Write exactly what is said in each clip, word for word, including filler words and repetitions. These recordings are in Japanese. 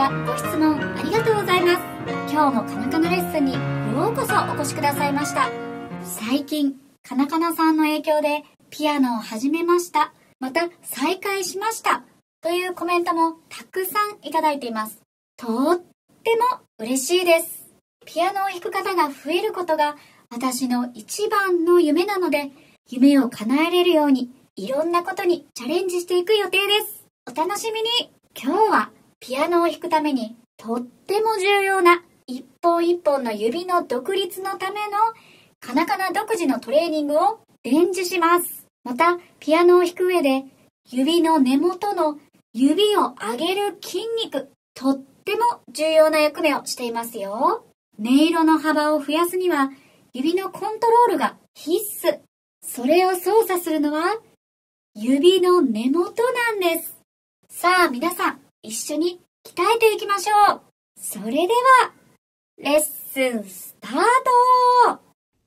はご質問ありがとうございます。今日もカナカナレッスンにようこそお越しくださいました。最近カナカナさんの影響でピアノを始めました、また再開しましたというコメントもたくさんいただいています。とっても嬉しいです。ピアノを弾く方が増えることが私の一番の夢なので、夢を叶えれるようにいろんなことにチャレンジしていく予定です。お楽しみに。今日はピアノを弾くためにとっても重要な一本一本の指の独立のためのカナカナ独自のトレーニングを伝授します。またピアノを弾く上で指の根元の指を上げる筋肉、とっても重要な役目をしていますよ。音色の幅を増やすには指のコントロールが必須。それを操作するのは指の根元なんです。さあ皆さん、一緒に鍛えていきましょう。それではレッスンスタート。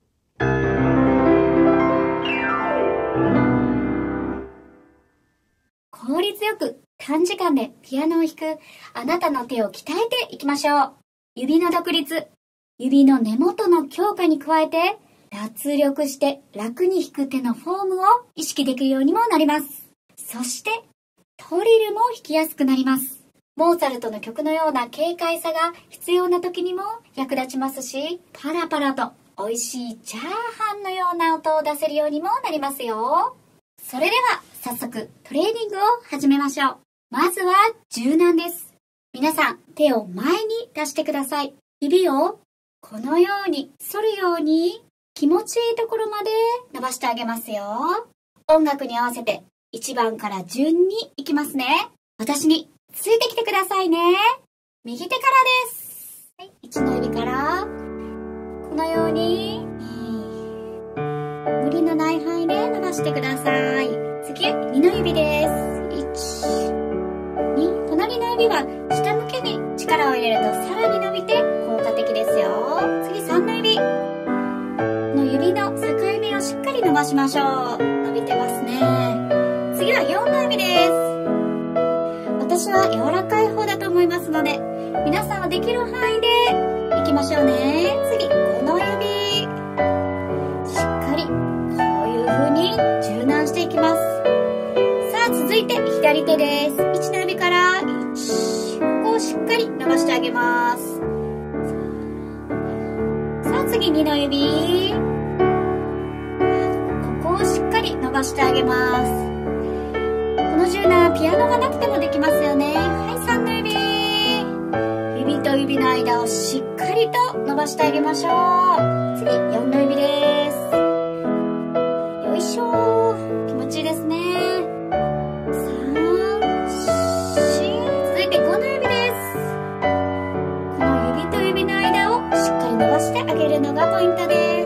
効率よく短時間でピアノを弾くあなたの手を鍛えていきましょう。指の独立、指の根元の強化に加えて脱力して楽に弾く手のフォームを意識できるようにもなります。そしてトリルも弾きやすくなります。モーツァルトの曲のような軽快さが必要な時にも役立ちますし、パラパラと美味しいチャーハンのような音を出せるようにもなりますよ。それでは早速トレーニングを始めましょう。まずは柔軟です。皆さん手を前に出してください。指をこのように反るように気持ちいいところまで伸ばしてあげますよ。音楽に合わせていちばんから順にいきますね。私についてきてくださいね。右手からです。はい、いちの指からこのように無理のない範囲で伸ばしてください。次、にの指です。いち、に、隣の指は下向けに力を入れるとさらに伸びて効果的ですよ。次、さんの指の指の境目をしっかり伸ばしましょう。伸びてますね。次はよんの指です。私は柔らかい方だと思いますので、皆さんはできる範囲でいきましょうね。次、ごの指。しっかりこういう風に柔軟していきます。さあ、続いて左手です。いちの指からいち、ここをしっかり伸ばしてあげます。さあ、次にの指。ここをしっかり伸ばしてあげます。この柔軟、ピアノがなくてもできますよね。はい、さんの指。指と指の間をしっかりと伸ばしてあげましょう。次、よんの指です。よいしょ。気持ちいいですね。さん、よん、続いてごの指です。この指と指の間をしっかり伸ばしてあげるのがポイントです。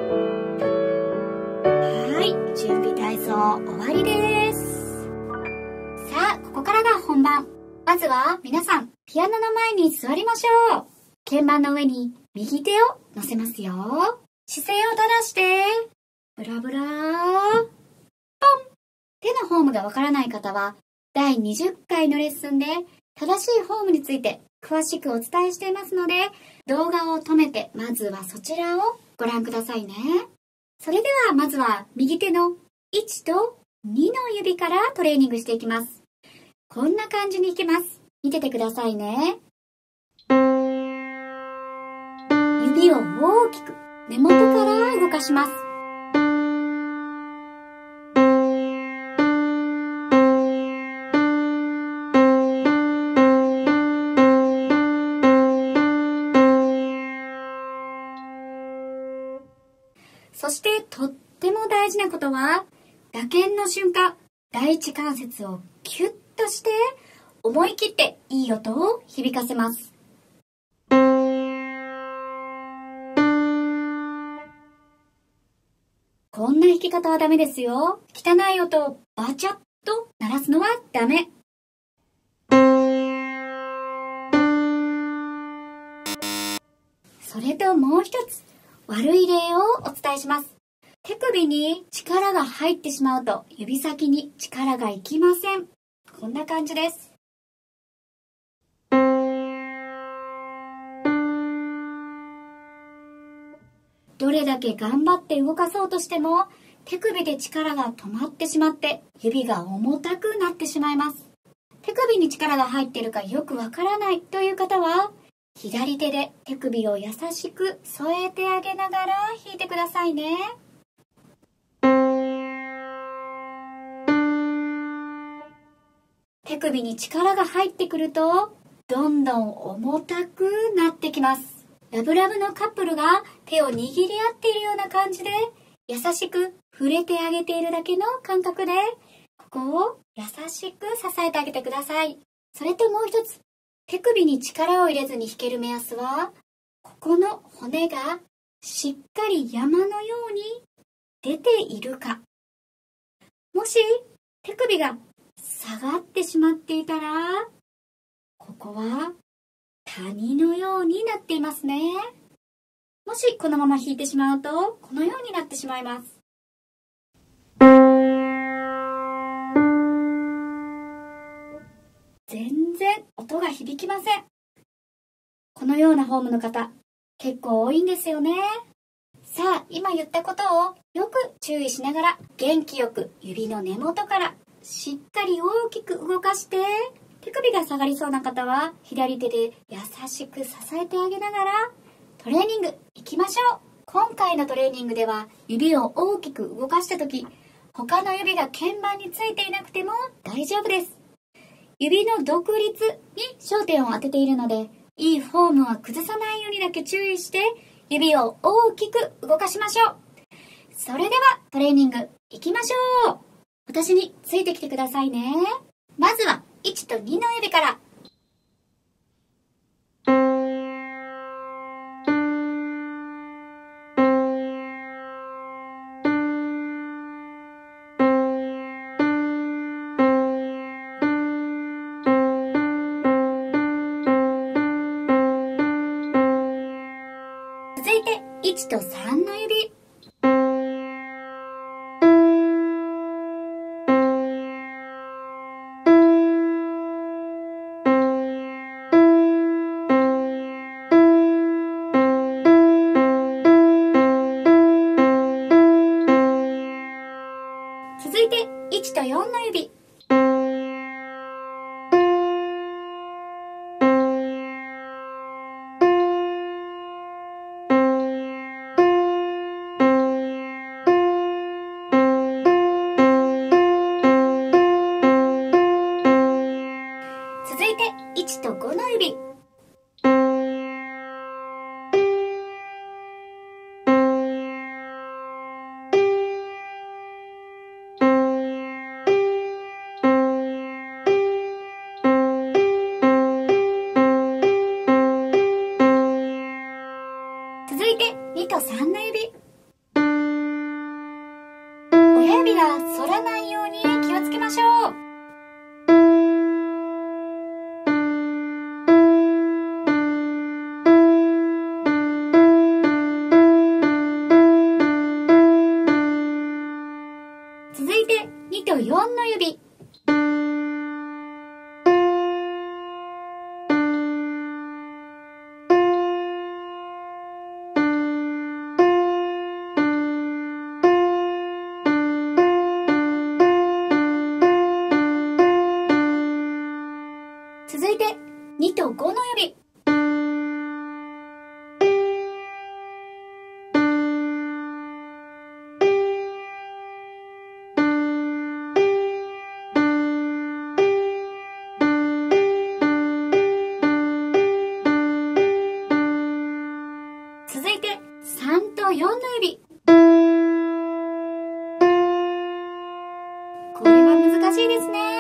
はい、準備体操終わりです。ここからが本番。まずは皆さん、ピアノの前に座りましょう。鍵盤の上に右手を乗せますよ。姿勢を正して、ブラブラー、ポン。手のフォームがわからない方は、だいにじゅっかいのレッスンで正しいフォームについて詳しくお伝えしていますので、動画を止めて、まずはそちらをご覧くださいね。それではまずは右手のいちとにの指からトレーニングしていきます。こんな感じに弾けます。見ててくださいね。指を大きく根元から動かします。そしてとっても大事なことは、打鍵の瞬間、第一関節をキュッとして思い切っていい音を響かせます。こんな弾き方はダメですよ。汚い音をバチャッと鳴らすのはダメ。それともう一つ悪い例をお伝えします。手首に力が入ってしまうと指先に力がいきません。こんな感じです。 れだけ頑張って動かそうとしても、手首で力が止まってしまって、指が重たくなってしまいます。手首に力が入っているかよくわからないという方は、左手で手首を優しく添えてあげながら弾いてくださいね。手首に力が入ってくると、どんどん重たくなってきます。ラブラブのカップルが手を握り合っているような感じで、優しく触れてあげているだけの感覚で、ここを優しく支えてあげてください。それともう一つ、手首に力を入れずに弾ける目安は、ここの骨がしっかり山のように出ているか。もし手首が下がってしまっていたら、ここは谷のようになっていますね。もしこのまま弾いてしまうと、このようになってしまいます。全然音が響きません。このようなフォームの方、結構多いんですよね。さあ、今言ったことをよく注意しながら、元気よく指の根元からしっかり大きく動かして、手首が下がりそうな方は左手で優しく支えてあげながらトレーニングいきましょう。今回のトレーニングでは指を大きく動かした時、他の指が鍵盤についていなくても大丈夫です。指の独立に焦点を当てているので、いいフォームは崩さないようにだけ注意して指を大きく動かしましょう。それではトレーニングいきましょう。私についてきてくださいね。まずはいちとにの指から。続いていちとさんの指。続いていちとよんの指。続いていちとごの指。続いてにとさんの指。親指が反らないように気をつけましょう。続いてにとよんの指。続いてにとごの指。続いてさんとよんの指。これは難しいですね。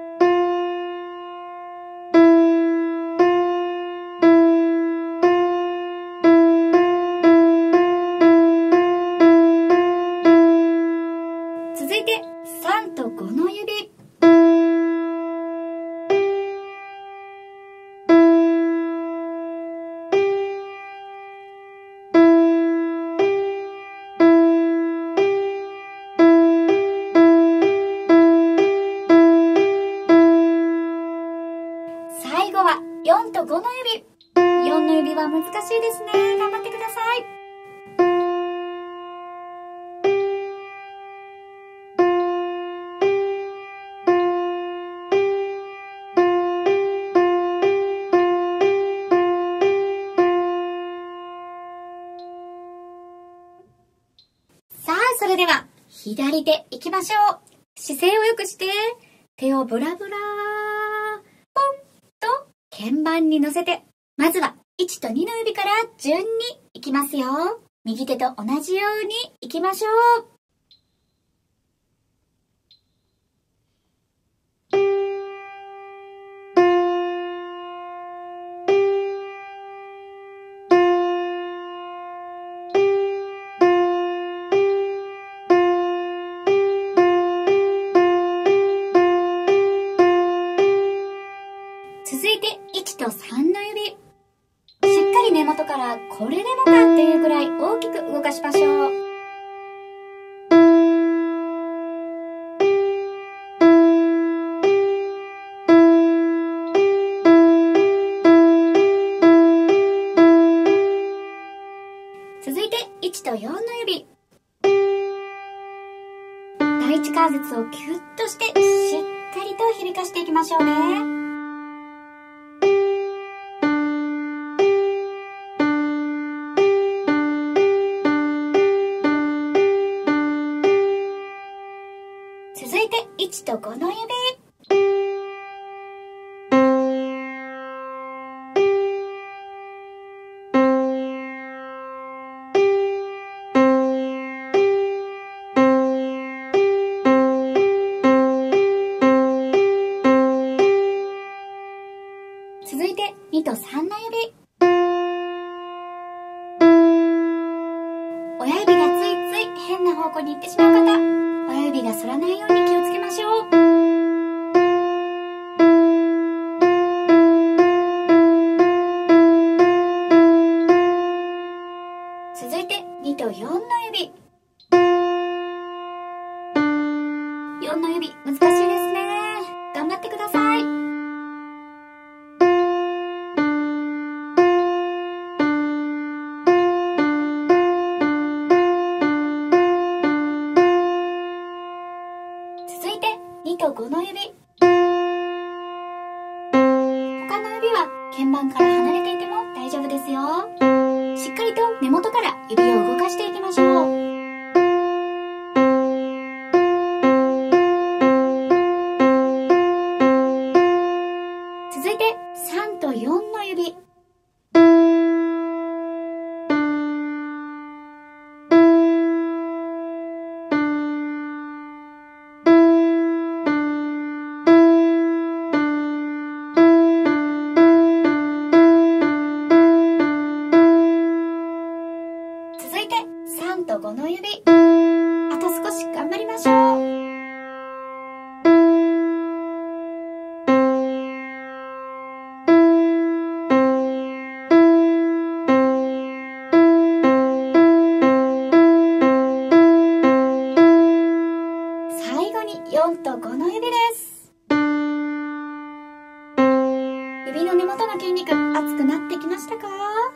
続いてさんとごの指。最後はよんとごの指。よんの指は難しいですね。頑張ってください。 左手行きましょう。姿勢を良くして、手をブラブラー、ポンと鍵盤に乗せて、まずはいちとにの指から順に行きますよ。右手と同じように行きましょう。続いていちとさんの指。しっかり根元からこれでもかというぐらい大きく動かしましょう。続いていちとよんの指。第一関節をキュッとしてしっかりと響かしていきましょうね。続いていちとごの指。続いてにとさんの指。親指がついつい変な方向に行ってしまう方、親指が反らないように気をつけましょう。続いてにとよんの指。よんの指難しいですね。頑張ってください。続いてにとごの指。他の指は鍵盤から離れていても大丈夫ですよ。しっかりと根元から指を動かしていきましょう。続いてさんとよんの指。続いてさんとごの指。あと少し頑張りましょう。最後によんとごの指です。指の根元の筋肉熱くなってきましたか？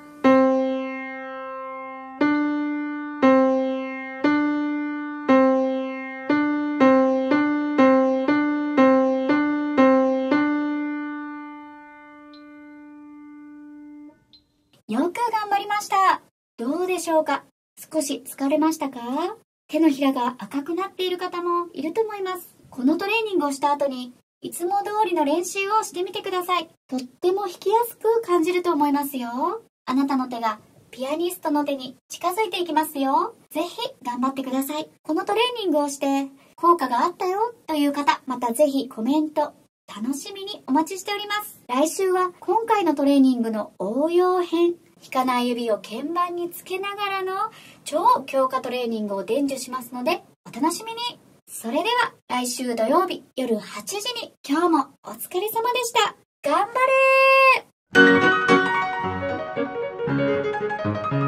よく頑張りました。どうでしょうか？少し疲れましたか？手のひらが赤くなっている方もいると思います。このトレーニングをした後にいつも通りの練習をしてみてください。とっても弾きやすく感じると思いますよ。あなたの手がピアニストの手に近づいていきますよ。ぜひ頑張ってください。このトレーニングをして効果があったよという方、またぜひコメント楽しみにお待ちしております。来週は今回のトレーニングの応用編、弾かない指を鍵盤につけながらの超強化トレーニングを伝授しますのでお楽しみに。それでは来週土曜日夜はちじに今日もお疲れ様でした。頑張れー。